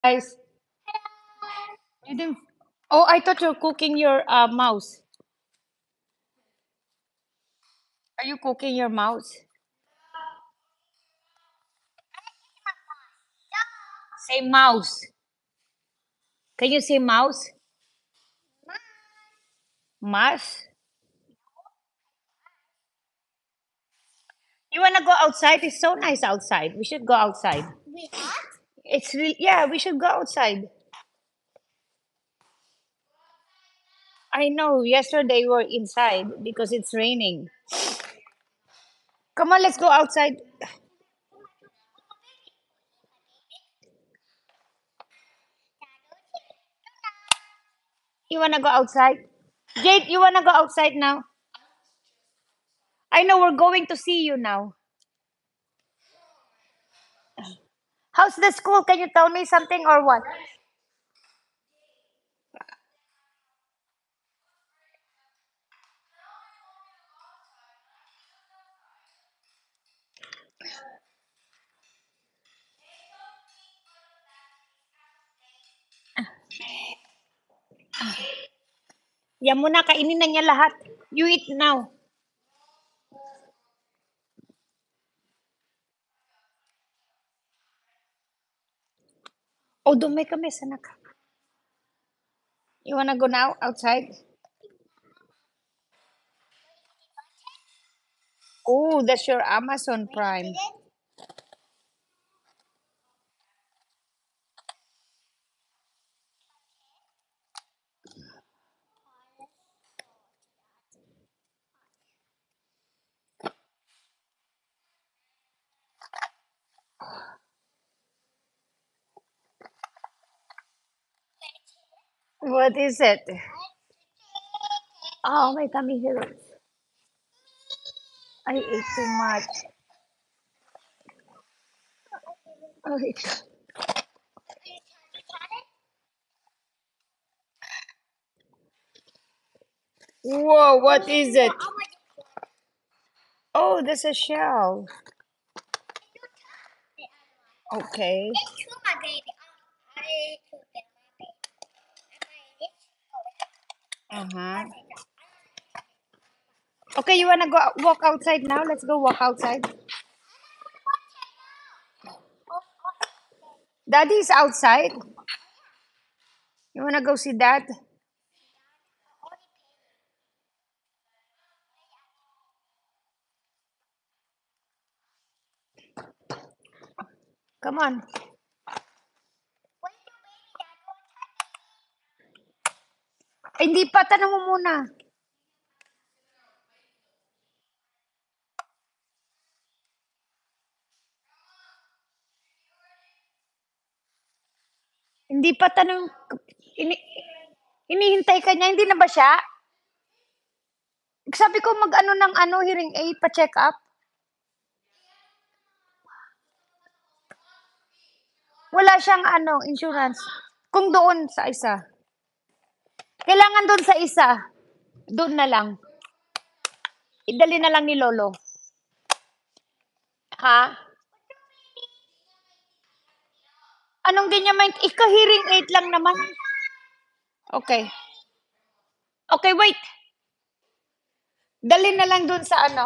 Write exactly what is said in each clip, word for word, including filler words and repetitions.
Guys, you didn't. Oh, I thought you're cooking your uh, mouse. Are you cooking your mouse? Say mouse. Can you say mouse? Mouse. You wanna go outside? It's so nice outside. We should go outside. It's really yeah. We should go outside. I know. Yesterday we were inside because it's raining. Come on, let's go outside. You wanna go outside? Jade, you wanna go outside now? I know we're going to see you now. How's the school? Can you tell me something or what? Yan muna, kainin na niya lahat. You eat now. Oh, dumay kami, sanak. You wanna go now outside? Oh, that's your Amazon Prime. What is it? Oh, my tummy hurts. I ate too much. Okay. Whoa, what is it? Oh, that's a shell. Okay. Uh-huh. Okay, you wanna go walk outside now? Let's go walk outside. Daddy's outside. You wanna go see dad? Come on. Ay, hindi pa, tanong mo muna. Hindi pa tanong. Ini, inihintay ka niya. Hindi na ba siya? Sabi ko mag-ano ng ano, hearing aid, pa-check up. Wala siyang ano, insurance. Kung doon sa isa. Kailangan doon sa isa. Doon na lang. Idali na lang ni Lolo. Ha? Anong di niya main... Ika-hearing aid lang naman. Okay. Okay, wait. Dali na lang doon sa ano.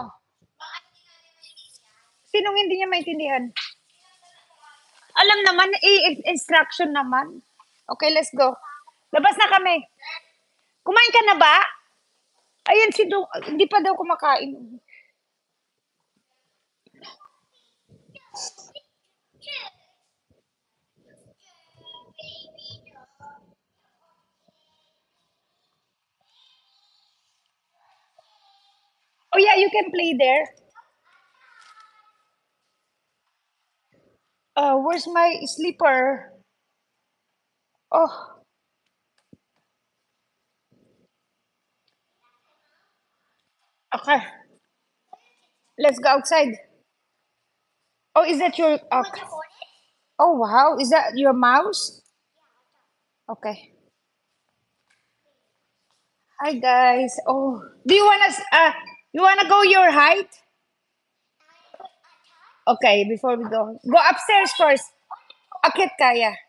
Sinong hindi niya maintindihan? Alam naman, i-instruction naman. Okay, let's go. Labas na kami. Kumain ka na ba? Ayan si Do, hindi pa daw kumakain. Oh yeah, you can play there. Uh, where's my sleeper? Oh, okay. Let's go outside. Oh, is that your... Okay. Oh, wow. Is that your mouse? Okay. Hi, guys. Oh, do you wanna uh, you wanna go your height? Okay, before we go, go upstairs first. Akit kaya.